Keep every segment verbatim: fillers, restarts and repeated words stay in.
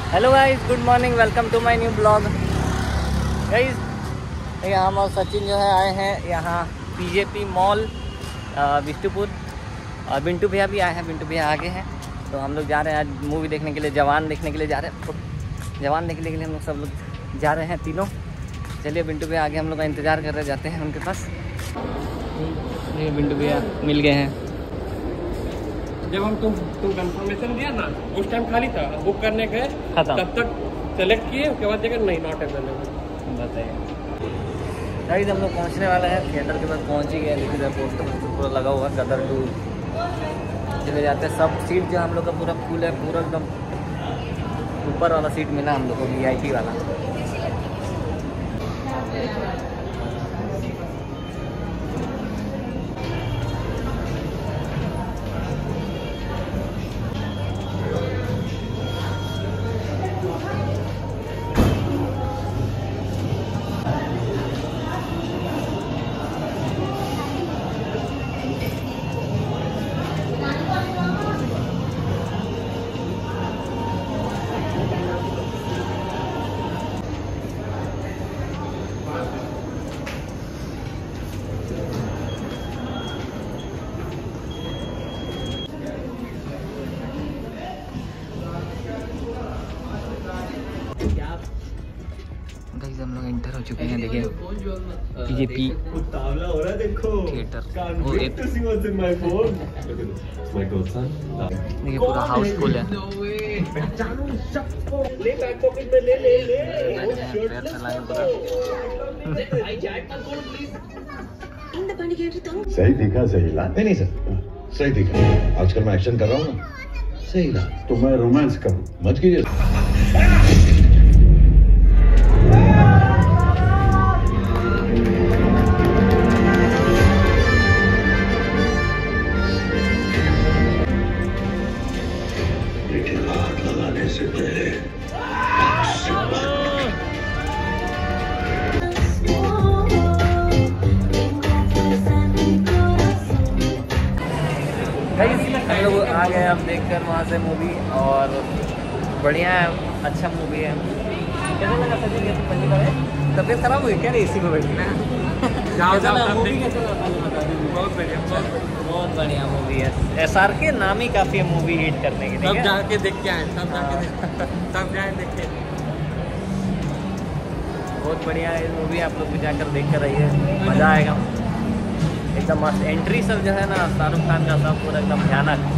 Hello guys, good morning, welcome to my new blog. Guys यहाँ हम और सचिन जो है आए हैं यहाँ पीजेपी मॉल बिष्टुपुर, और बिंटू भैया भी आए हैं। बिंटू भैया आगे हैं, तो हम लोग जा रहे हैं आज मूवी देखने के लिए, जवान देखने के लिए जा रहे हैं। जवान देखने के लिए हम लोग सब लोग जा रहे हैं तीनों। चलिए बिंटू भैया आगे हम लोग का इंतज़ार कर रहे, जाते हैं उनके पास। ये बिंटू भैया मिल गए हैं। जब हम तुम तुम कंफर्मेशन दिया ना, उस टाइम खाली था, बुक करने गए तब तक सेलेक्ट किए, उसके बाद देखा नहीं नॉट अवेलेबल। बताइए गाइस, हम लोग पहुंचने वाले हैं, थिएटर के पास पहुंच ही गए, लेकिन पोस्टर पूरा लगा हुआ गदर टू। चले जाते हैं, सब सीट जो हम लोग का पूरा फुल है, पूरा एकदम ऊपर वाला सीट मिला हम लोग को, वी आई पी वाला। गाइस हम लोग एंटर हो चुके हैं, देखिए पीजेपी थिएटर। वो एक देखिए पूरा हाउसफुल है। सही दिखा, सही ला। नहीं नहीं सर, सही दिखा। आजकल मैं एक्शन कर रहा हूँ ना, सही ला। तो मैं रोमांस करूँ, मत कीजिए। से पहले हम लोग आ गए अब देखकर वहाँ से मूवी, और बढ़िया है, अच्छा मूवी है। कैसा लगा सचिन? पहली बार तबीयत खराब हुई क्या? एसी में बैठी ना। मूवी कैसा लगा? बहुत बढ़िया, बहुत बढ़िया मूवी है। एस आर के नाम ही काफ़ी है मूवी हिट करने के लिए। सब जाके देख के आए, सब जाके सब जाए देख के। बहुत बढ़िया है मूवी, आप लोग भी जाकर देख कर आइए, मज़ा आएगा एकदम मस्त। एंट्री सब जो है ना शाहरुख खान का, सब पूरा एकदम भयानक।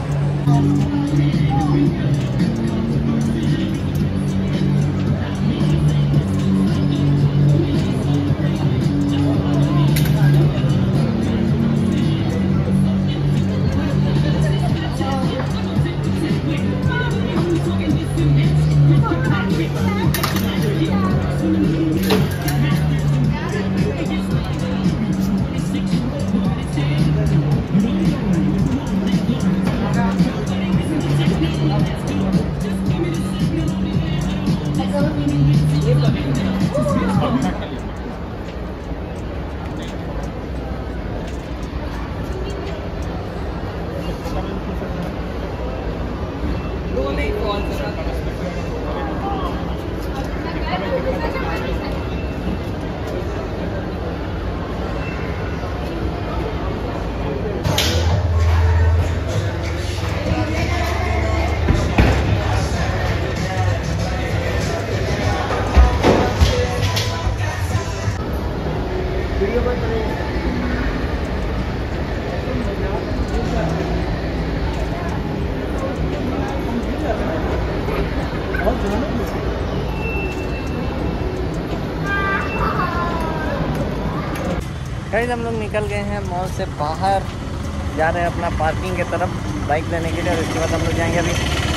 गाइस हम लोग निकल गए हैं मॉल से बाहर, जा रहे हैं अपना पार्किंग की तरफ बाइक लेने के लिए, और इसके बाद हम लोग जाएंगे अभी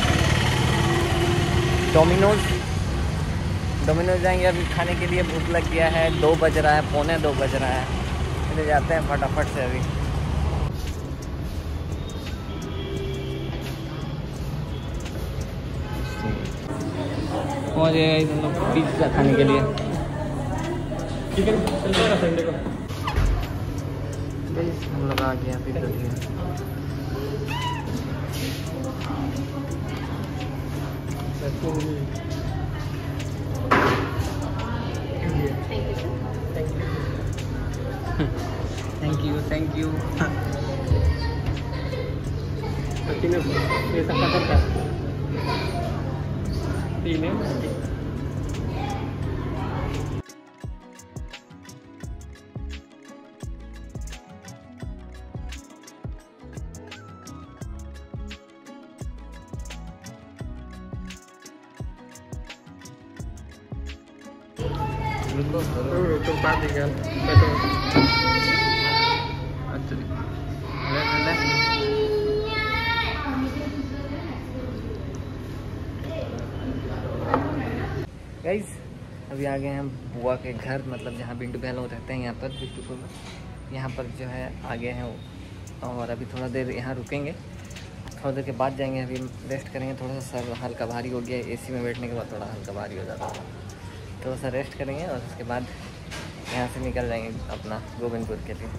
डोमिनोज डोमिनोज जाएंगे अभी खाने के लिए। भूख लग गया है, दो बज रहा है, पौने दो बज रहा है। चले जाते हैं फटाफट से अभी। पहुँच गए हम लोग पिज्ज़ा खाने के लिए। चिकन चलता संडे को हम लोग आ गया पिज्ज़ा दिया। Thank you thank you. ये सब खत्म कर तीन है। तो बात ही कर गाइस अभी आ गए हैं हम बुआ के घर, मतलब जहाँ बिंटू भैया लोग रहते हैं यहाँ पर बिष्टुपुर में। यहाँ पर जो है आ गए हैं और अभी थोड़ा देर यहाँ रुकेंगे, थोड़ा देर के बाद जाएंगे। अभी रेस्ट करेंगे, थोड़ा सा सर हल्का भारी हो गया, एसी में बैठने के बाद थोड़ा हल्का भारी हो जाता है। थोड़ा सा रेस्ट करेंगे और उसके बाद यहाँ से निकल जाएंगे अपना गोविंदपुर के लिए।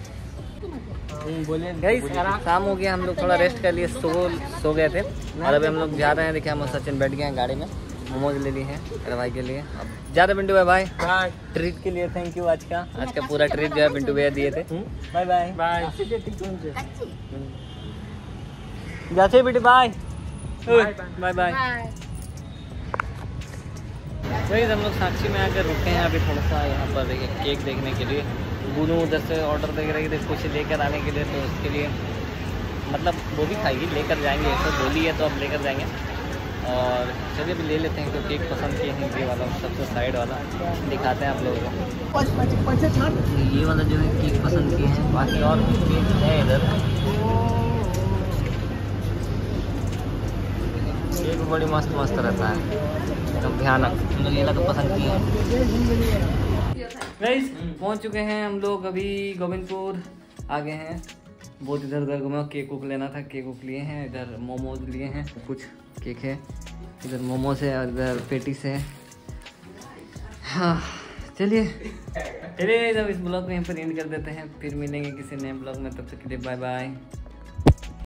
गाइस शाम हो गया, हम लोग थोड़ा रेस्ट कर लिए, सो सो गए थे और अभी हम लोग जा रहे हैं। देखिए हम सचिन बैठ गए हैं गाड़ी में, मोमोज ले लिए हैं मेरे भाई के लिए। अब ज़्यादा बिंटू भाई बाय बाय ट्रीट के लिए थैंक यू। आज का आज का पूरा ट्रीट जो है बिंटू भैया दिए थे। बाय बाय बाय जाते बेटे बाय बाय बाय। वही हम लोग साक्षी में आकर रुके हैं अभी थोड़ा सा यहाँ पर केक देखने के लिए। बुनू उधर से ऑर्डर दे रही थी कुछ लेकर आने के लिए, तो उसके लिए मतलब वो भी खाएगी, लेकर जाएंगे। ऐसा बोली है तो अब लेकर जाएंगे। और चलिए भी ले लेते हैं, तो केक पसंद किए हैं ये वाला सबसे साइड वाला, दिखाते हैं आप लोगों को। ये वाला जो है केक पसंद किए हैं, बाकी और भी केक है इधर। केक बड़ी मस्त मस्त रहता है, एकदम भयानक। हम लोग ये वाला तो पसंद किए हैं। गाइस पहुँच चुके हैं हम लोग, अभी गोविंदपुर आ गए हैं। बहुत इधर उधर घूमे, केक उक लेना था, केक उक लिए हैं। इधर मोमोज लिए हैं, कुछ केक है, इधर मोमोज है और इधर पेटीज है। हाँ चलिए चलिए अब इस ब्लॉग को यहीं पर एंड कर देते हैं, फिर मिलेंगे किसी नए ब्लॉग में, तब तक के लिए बाय बाय।